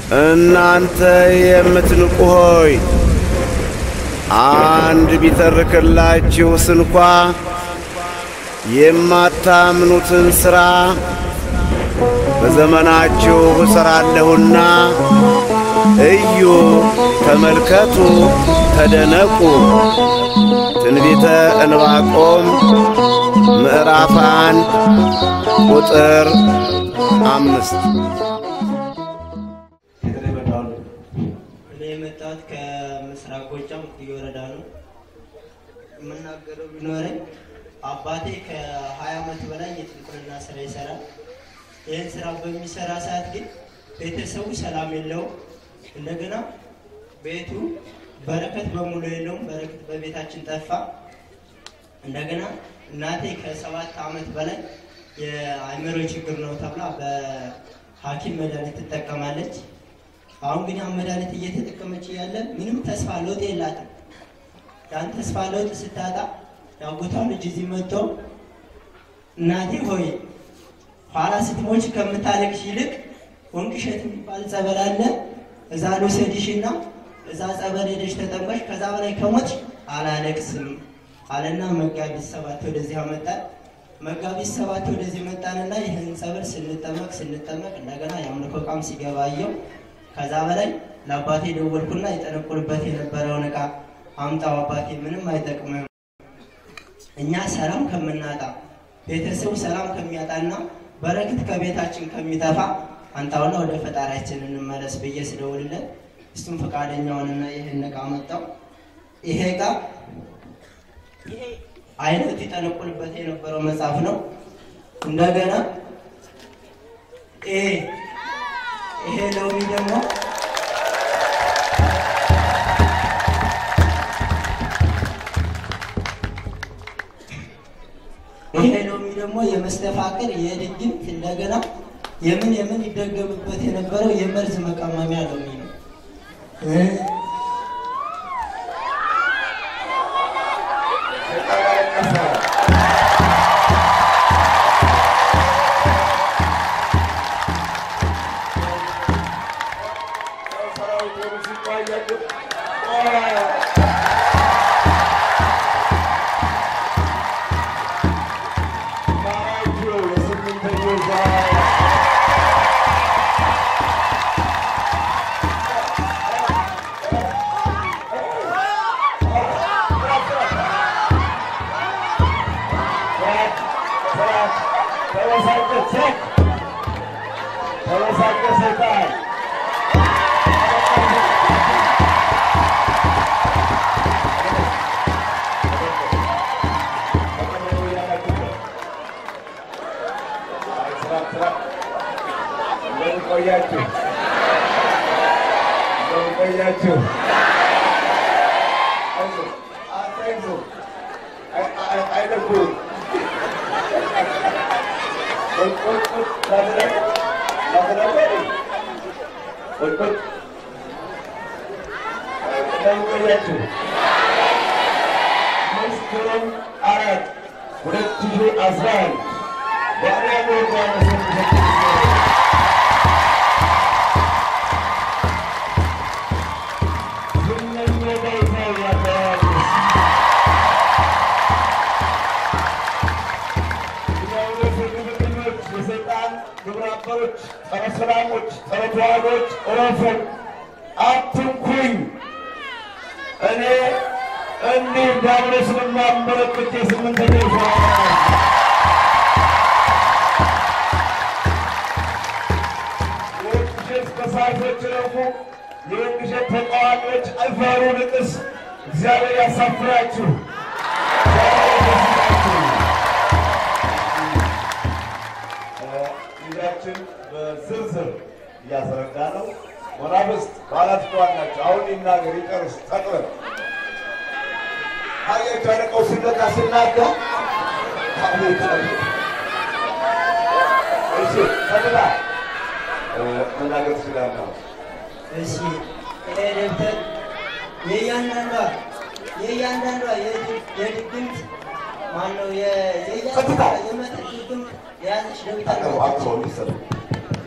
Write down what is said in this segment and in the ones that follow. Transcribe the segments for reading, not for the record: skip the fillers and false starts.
እናንተ የምትንቁ ሆይ አንድ ቢተርክላችሁ ስንኳ የማታምኑትን ሥራ በዘመናችሁ እሠራለሁና እዩ፣ ተመልከቱ፣ ተደነቁ። ትንቢተ ዕንባቆም ምዕራፍ 1 ቁጥር 5። የመጣሁት ከምስራቅ ጎጃም ወረዳ ነው። የምናገረው ቢኖረኝ አባቴ ከ20 ዓመት በላይ የጥንቁልና ስራ ይሰራል። ይህን ስራ በሚሰራ ሰዓት ግን ቤተሰቡ ሰላም የለውም። እንደገና ቤቱ በረከት በሙሉ የለውም። በረከት በቤታችን ጠፋ። እንደገና እናቴ ከ7 ዓመት በላይ የአእምሮ ችግር ነው ተብላ በሐኪም መድኃኒት ትጠቀማለች። አሁን ግን ያን መድኃኒት እየተጠቀመች ያለ ምንም ተስፋ ለውጥ የላትም። ያን ተስፋ ለውጥ ስታጣ ያጎታው ልጅ እዚህ መጥቶ እናቴ ሆይ ኋላ ስትሞች ከምታለቅሽ ይልቅ ወንቅሸት የሚባል ጸበል አለ፣ እዛ ልውሰድሽና እዛ ጸበል ሄደሽ ተጠምቀሽ ከዛ በላይ ከሞትሽ አላለቅስም አለና መጋቢት 7 ወደዚህ አመጣን። መጋቢት 7 ወደዚህ መጣንና ይህን ጸበል ስንጠመቅ እንደገና የአምልኮ ዕቃም ሲገባየው ከዛ በላይ ለአባቴ ደወልኩና የጠነቁልበት የነበረውን ዕቃ አምጣው አባቴ ምንም አይጠቅምም፣ እኛ ሰላም ከምናጣ ቤተሰቡ ሰላም ከሚያጣና በረከት ከቤታችን ከሚጠፋ አንታውና ወደ ፈጣሪያችን እንመለስ ብዬ ስደውልለት እሱም ፈቃደኛውንና ይሄን ዕቃ አመጣው። ይሄ ዕቃ ይሄ አይነት የጠነቁልበት የነበረው መጽሐፍ ነው። እንደገና ይሄ ሎሚ ደግሞ የመስተፋቅር የድግምት እንደገና የምን ይደገምበት የነበረው የመርዝ መቀመሚያ ሎሚ ነው።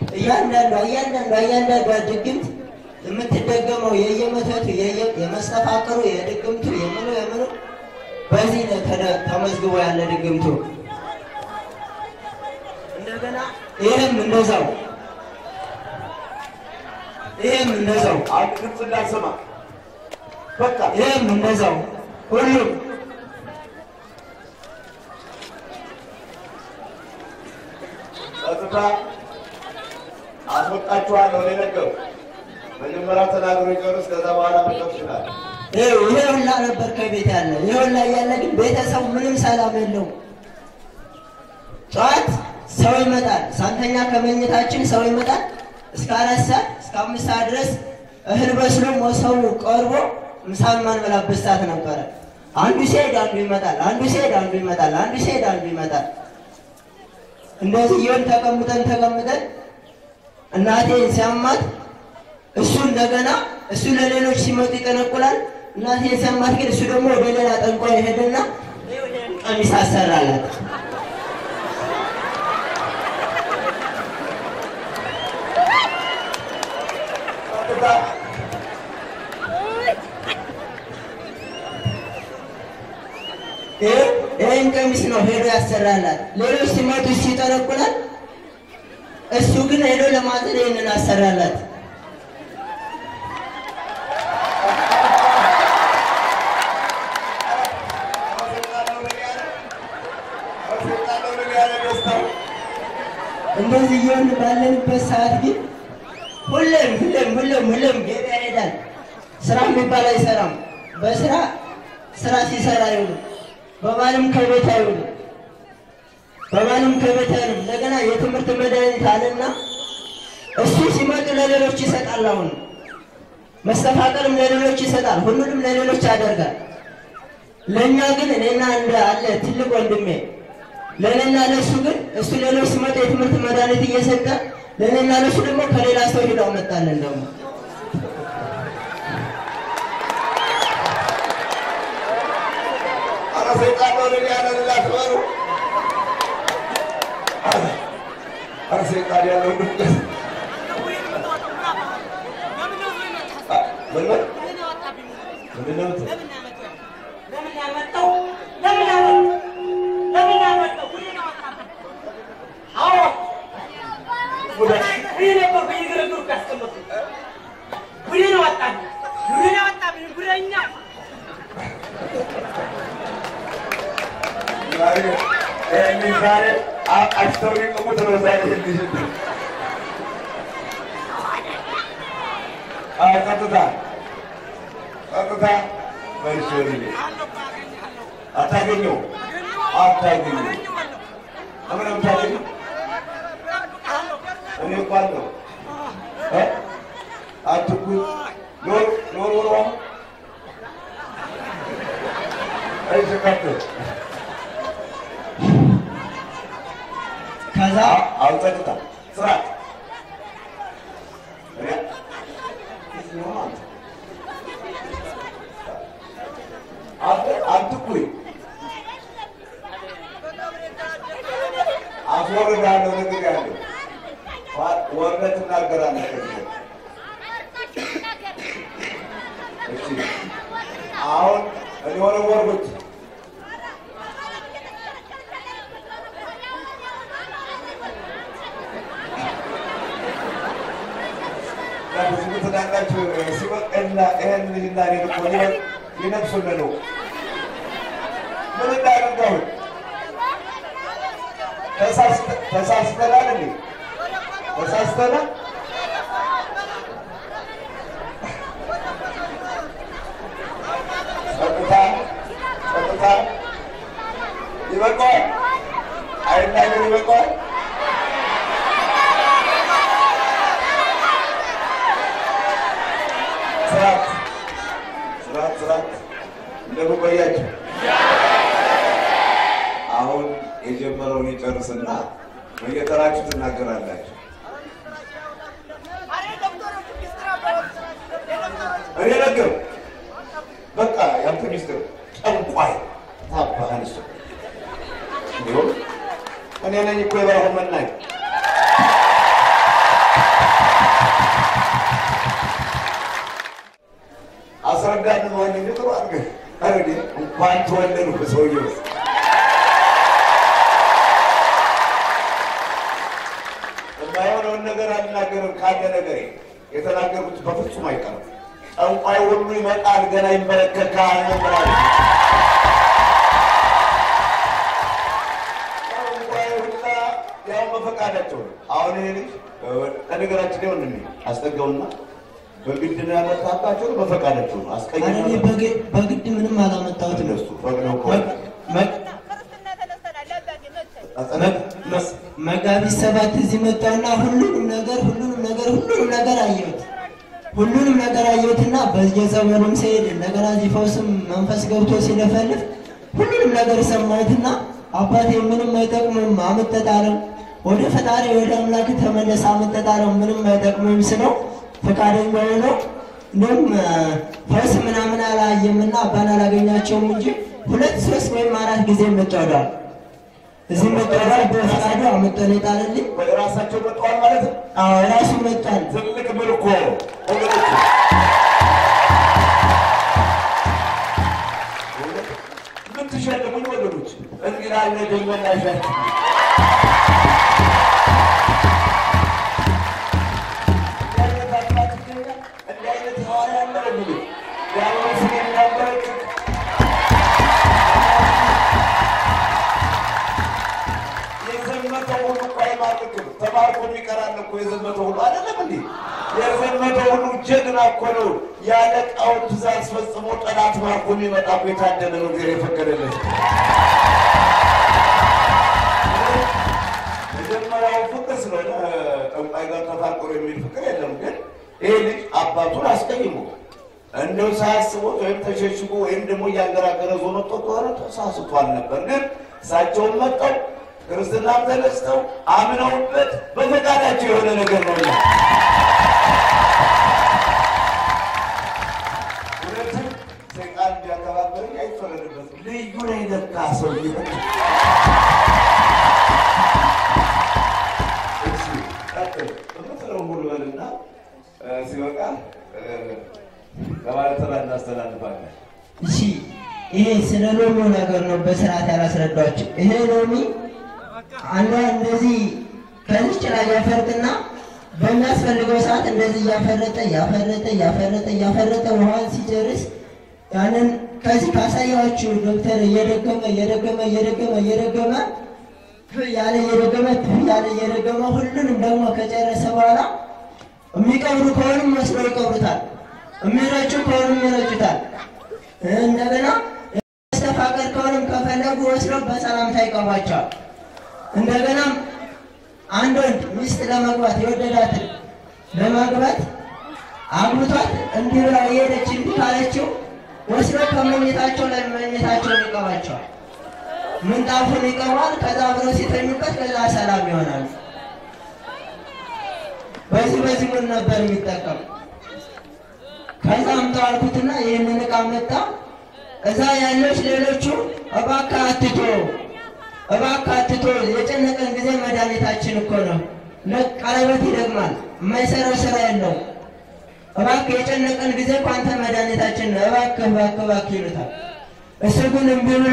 እያንዳንዷ ድግምት የምትደገመው የየመተቱ የመስተፋቅሩ የድግምቱ የምኑ በዚህ ተመዝግቦ ያለ ድግምቱ እንደገና ይሄም እንደዛው አጥቅም እንዳሰማ በቃ ይሄም እንደዛው ሁሉም ጸጥታ አስወጣችኋለሁ ለነገሩ መጀመሪያ ተናግሮ ይጨርስ ከዛ በኋላ መጥተሽናል ይሄ ሁላ ነበር ከቤት ያለ ይሄ ሁላ ያለ ግን ቤተሰቡ ምንም ሰላም የለውም ጧት ሰው ይመጣል ሳንተኛ ከመኝታችን ሰው ይመጣል እስከ 4 ሰዓት እስከ 5 ሰዓት ድረስ እህል በስሎ ሞሰው ቀርቦ ምሳን ማንበላበት ሰዓት ነበር አንዱ ሲሄድ አንዱ ይመጣል እንደዚህ ይሁን ተቀምጠን እናቴን ሲያማት እሱ እንደገና እሱ ለሌሎች ሲመጡ ይጠነቁላል እናቴን ሲያማት ግን እሱ ደግሞ ወደ ሌላ ጠንቋይ ይሄድና ቀሚስ አሰራላት ይሄን ቀሚስ ነው ሄዶ ያሰራላት ሌሎች ሲመጡ ሲጠነቁላል እሱ ግን ሄዶ ለማዘር ይሄንን አሰራላት እንደዚህ ይሁን ባለንበት ሰዓት ግን ሁሌም ገበያ ይሄዳል ስራ የሚባል አይሰራም ስራ ሲሰራ ይውል በማንም ከቤት አይውል እንደገና የትምህርት መድኃኒት አለና እሱ ሲመጡ ለሌሎች ይሰጣል አሁን መስተፋቅርም ለሌሎች ይሰጣል ሁሉንም ለሌሎች ያደርጋል ለኛ ግን እኔና እንደ አለ ትልቅ ወንድሜ ለኔና ለሱ ግን እሱ ሌሎች ሲመጡ የትምህርት መድኃኒት እየሰጠ ለኔና ለሱ ደግሞ ከሌላ ሰው ሄዶ አመጣለን ደግሞ ሰይጣን ነው ያለላ ተወሩ ሰይጣን ያለው ድምፅ ከዛ አውጣጣ ስራት አትኩይ አስወርዳለሁ ነገር ያለው ወርደት እናገራለሁ እሺ አሁን እኔ ወርወርኩት ብዙ ተዳቃችሁ ሲወቀና ይሄን ልጅና ለቆየ ይነፍሱን ነው ምን እንዳደረገው ተሳስተናል እንዴ ተሳስተናል ጸጥታ ይበቃል አይናገር ይበቃል ስራት እንደቆያችሁ አሁን የጀመረውን ይጨርስና በየተራችሁ ትናገራላችሁ እኔ ነገር በቃ ያንተ ሚስጥር ጠንቋይ ታባህንስ እኔ ነኝ እኮ የባህር መናኝ ታስረዳን ነው እንዴ ጥሩ አድርገህ አረዲ እንኳን ተወለዱ በሰውየው የማይሆነውን ነገር አልናገርም ካለ ነገር የተናገሩት በፍጹም አይቀርም ጠንቋይ ሁሉ ይመጣል ገና ይመለከታል ነበር ጠንቋይ ሁሉ ያው በፈቃዳቸው አሁን ይሄ ነገራችን ነው እንዴ አስጠጋውና በግድ ነው ያመጣጣቸው በፈቃዳቸው አስቀየሙ በግድ ምንም አላመጣሁት እነሱ ፈቅደው መጋቢት 7 እዚህ መጣና ሁሉንም ነገር አየሁትና በየዘመኑም ሲሄድ እንደገና እዚህ ፈውስም መንፈስ ገብቶ ሲለፈልፍ ሁሉንም ነገር ሰማሁትና አባቴ ምንም አይጠቅምም አመጣጣለው ወደ ፈጣሪ ወደ አምላክ ተመለስ አመጣጣለው ምንም አይጠቅምም ስለው ፈቃደኛ ሆነው እንደውም ፈውስ ምናምን አላየምና አባን አላገኛቸውም እንጂ 2 3 ወይም 4 ጊዜ መጣዳል እዚህ መጣዳል በፈቃዱ አመጣን ይጣልልኝ ራሳቸው መጣዋል ማለት ነው አዎ ራሱ መጣል ትልቅ ምርኮ ምን ተሸለሙኝ ወለዱት እንግዲህ አለ ደመናሻት ተማርኮ የሚቀራል እኮ የዘመተው ሁሉ አይደለም እንዴ የዘመተው ሁሉ ጀግና እኮ ነው ያለቃውን ትእዛዝ ፈጽሞ ጠላት ማርኮ የሚመጣ እኮ የታደለ ነው እግዚአብሔር የፈቀደለት መጀመሪያው ፍቅር ስለሆነ ጠንቋይ ጋር ተፋቅሮ የሚል ፍቅር የለም ግን ይሄ ልጅ አባቱን አስቀይሞ እንደው ሳያስቦት ወይም ተሸሽጎ ወይም ደግሞ እያንገራገረ ዞ መጥቶ ከሆነ ተሳስቷል ነበር ግን እሳቸውን መጥተው ክርስትናም ተነስተው አምነውበት በፈቃዳቸው የሆነ ነገር ነው ሁለቱም ሰይጣን ቢያከባበር አይፈረድበት ልዩ ነው ለካ ሰው ይሁን እሺ በመሰረው ሁሉ በልና ሲወቃ ለማለት እናስተላልፋለን እሺ ይሄ ስለ ሎሚ ነገር ነው በስርዓት ያላስረዳችሁ ይሄ ሎሚ አንዷ እንደዚህ ከልጅ ላይ ያፈርጥና በሚያስፈልገው ሰዓት እንደዚህ ያፈረጠ ውሃን ሲጨርስ ያንን ከዚህ ካሳያችሁ ዶክተር እየደገመ ሁሉንም ደግሞ ከጨረሰ በኋላ የሚቀብሩ ከሆነም መስሎ ይቀብሩታል የሚረጩ ከሆነም ይረጩታል እንደገና ማስተፋቀር ከሆነም ከፈለጉ ወስደው በሰላምታ ይቀባቸዋል እንደገና አንድ ወንድ ሚስት ለማግባት የወደዳትን ለማግባት አግብቷት እንዲህ ብላ የሄደች እንዲህ ካለችው ወስደው ከመኝታቸው ላይ መኝታቸውን ይቀባቸዋል ምንጣፉን ይቀባል ከዛ አብረው ሲተኙበት ከዛ ሰላም ይሆናል በዚህ ምን ነበር የሚጠቀም ከዛ አምጣልኩትና ይሄንን ዕቃ መጣ እዛ ያለች ሌሎቹ እባክህ የጨነቀን ጊዜ መድኃኒታችን እኮ ነው ለቀለበት ይደግማል የማይሰራው ስራ የለው እባክህ የጨነቀን ጊዜ ቋንተ መድኃኒታችን ነው እባክህ ይሉታል እሱ ግን እምቢ ብሎ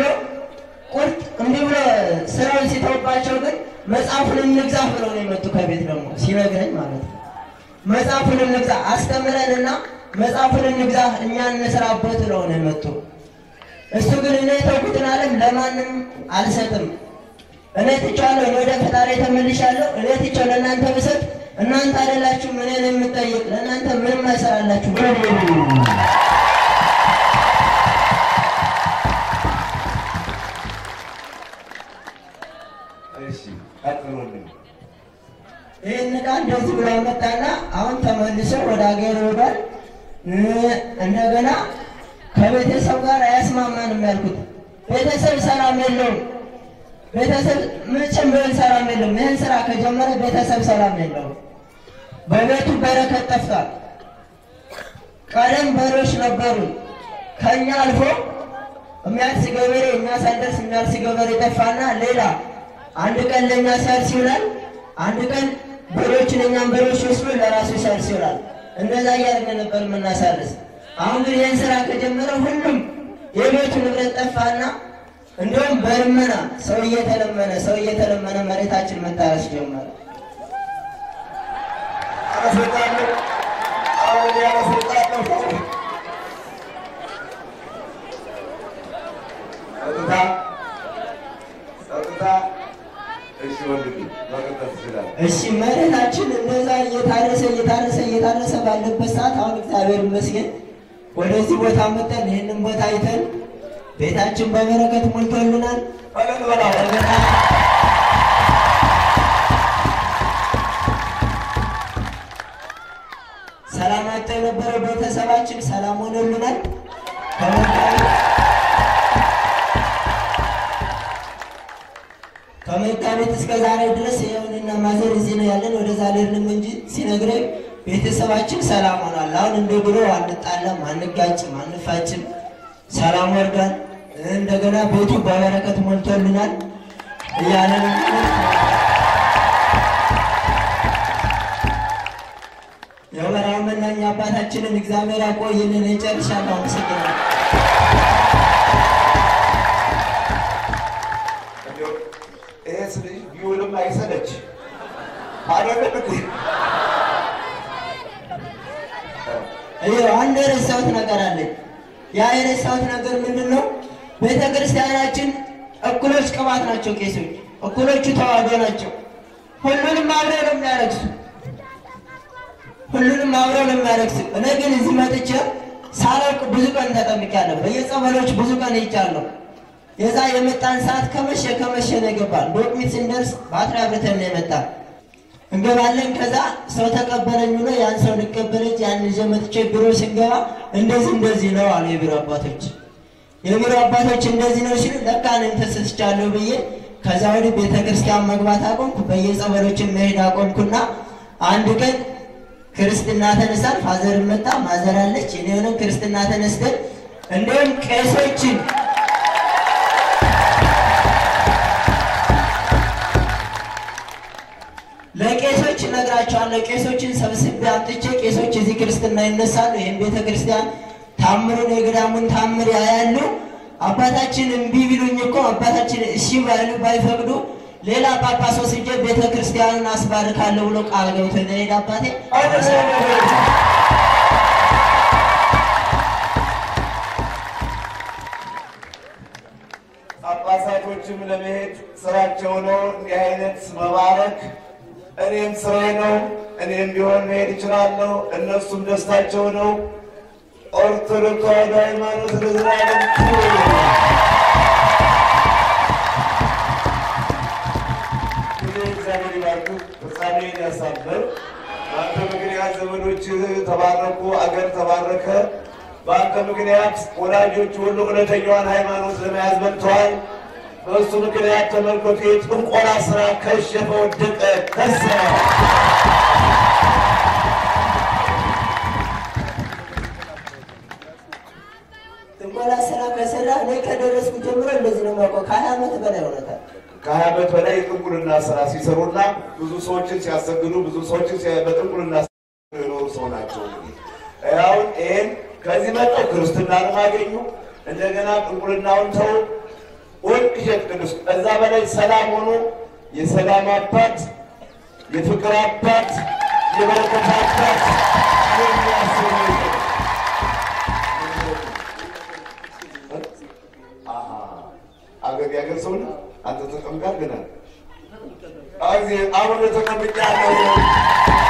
ስራውን ሲተውባቸው ግን መጽሐፉን እንግዛ ብለው ነው የመጡ ከቤት ደግሞ ሲነግረኝ ማለት ነው መጽሐፉን እንግዛ አስተምረንና መጽሐፉን እንግዛ እኛ እንስራበት ብለው ነው የመጡ እሱ ግን እኔ ተውኩትን ዓለም ለማንም አልሰጥም እኔ ትቻለሁ ወደ ፈጣሪ ተመልሻለሁ እኔ ትቻለሁ ለእናንተ ብሰጥ እናንተ አይደላችሁ እኔን የምትጠይቅ ለእናንተ ምንም አይሰራላችሁ እሺ አጥሮልኝ ይሄን ቃል እንደዚህ ብሎ መጣና አሁን ተመልሶ ወደ አገር ወዳል እንደገና ከቤተሰብ ጋር አያስማማንም ያልኩት ቤተሰብ ሰላም የለውም ቤተሰብ ምንም ሰላም የለውም ይሄን ስራ ከጀመረ ቤተሰብ ሰላም የለውም በቤቱ በረከት ጠፍቷል ቀደም በሮች ነበሩ ከኛ አልፎ የሚያርስ ገበሬ የሚያሳደርስ የሚያርስ ገበሬ ጠፋና ሌላ አንድ ቀን ለኛ ሲያርስ ይውላል አንድ ቀን በሮችን እኛም በሮች ወስዶ ለራሱ ሲያርስ ይውላል እንደዛ ያደረገ ነበር የምናሳርስ አሁን ግን ይህን ስራ ከጀመረ ሁሉም የቤቱ ንብረት ጠፋና እንደውም በልመና ሰው እየተለመነ መሬታችን መታረስ ጀመረ። እሺ መሬታችን እንደዛ እየታረሰ ባለበት ሰዓት አሁን እግዚአብሔር ይመስገን ወደዚህ ቦታ መጥተን ይህንን ቦታ አይተን ቤታችን በበረከት ሞልቶልናል። ሰላማቸው የነበረው ቤተሰባችን ሰላም ሆኖልናል። ከመጋቢት እስከ ዛሬ ድረስ የሆነና ማዘር እዚህ ነው ያለን። ወደዛ ልንም እንጂ ሲነግረኝ ቤተሰባችን ሰላም ሆኗል። አሁን እንደ ድሮ አንጣላም፣ አንጋጭም፣ አንፋጭም፣ ሰላም ወርዷል። እንደገና ቤቱ በበረከት ሞልቶልናል እያለን የበራው መናኛ አባታችንን እግዚአብሔር ያቆይልን። ይጨርሻለሁ። አመሰግናለሁ። ቢውልም አይሰለች አንድ የረሳሁት ነገር አለኝ። ያ የረሳሁት ነገር ምንድን ነው? ቤተ ክርስቲያናችን እኩሎች ቅባት ናቸው። ቄሶች እኩሎቹ ተዋህዶ ናቸው። ሁሉንም አብረው ነው የሚያረግሱ። እኔ ግን እዚህ መጥቼ ሳላውቅ ብዙ ቀን ተጠምቄያለሁ። በየጸበሎች ብዙ ቀን ሄጃለሁ። የዛ የመጣን ሰዓት ከመሸ ነው የገባን። ዶቅሚት ስንደርስ ባትሪ አብርተን ነው የመጣን። እንገባለን። ከዛ ሰው ተቀበለኝ ብሎ ያን ሰው ልቀበለች ያን ይዤ መጥቼ ቢሮ ስንገባ እንደዚህ ነው አሉ የቢሮ አባቶች። እንደዚህ ነው ሲሉ ለካ እኔም ተሰስቻለሁ ብዬ ከዛ ወዲህ ቤተክርስቲያን መግባት አቆምኩ። በየጸበሎችን መሄድ አቆምኩና አንድ ቀን ክርስትና ተነሳን። ፋዘር መጣ፣ ማዘር አለች። እኔ ሆነን ክርስትና ተነስተን እንደውም ቄሶችን ለቄሶች ነግራቸዋለሁ። ቄሶችን ሰብስቤ አምጥቼ ቄሶች እዚህ ክርስትና ይነሳሉ። ይህን ቤተክርስቲያን ታምሩን የገዳሙን ታምር ያያሉ። አባታችን እምቢ ቢሉኝ እኮ አባታችን እሺ ባይፈቅዱ ሌላ ጳጳስ ወስጄ ቤተክርስቲያንን አስባርካለሁ ብሎ ቃል ገብቶ ነው አባቴ። ጳጳሳቶችም ለመሄድ ስራቸው ነው እንዲህ አይነት መባረክ። እኔም ስራዬ ነው። እኔም ቢሆን መሄድ እችላለሁ። እነሱም ደስታቸው ነው። ኦርቶዶክስ ተዋሕዶ ሃይማኖት ለዘላለም እግዚአብሔር ይባርክ፣ ፍጻሜን ያሳምር። በአንተ ምክንያት ዘመዶች ተባረኩ፣ አገር ተባረከ። በአንተ ምክንያት ወላጆች ሁሉ እውነተኛዋን ሃይማኖት ለመያዝ መጥተዋል። በእሱ ምክንያት ተመልከቱ፣ የጥንቆላ ስራ ከሸፈ፣ ወደቀ፣ ከሰረ። ጥንቆላ ስራ ከሰራ እኔ ከደረስኩ ጀምሮ እንደዚህ ነው የማውቀው። ከ20 ዓመት በላይ ሆኖታል። ከ20 ዓመት በላይ የጥንቁልና ስራ ሲሰሩና ብዙ ሰዎችን ሲያሰግዱ፣ ብዙ ሰዎችን በጥንቁልና የኖሩ ሰው ናቸው። አሁን ይህን ከዚህ መጥተው ክርስትናን አገኙ። እንደገና ጥንቁልናውን ተው ወርቅ እሸት ቅዱስ ከዛ በላይ ሰላም ሆኖ የሰላም አባት፣ የፍቅር አባት፣ የበረከት አባት አገር ያገር ሰው ነው። አንተ ተቀምጣል ገና አሁን ተቀምጫለሁ።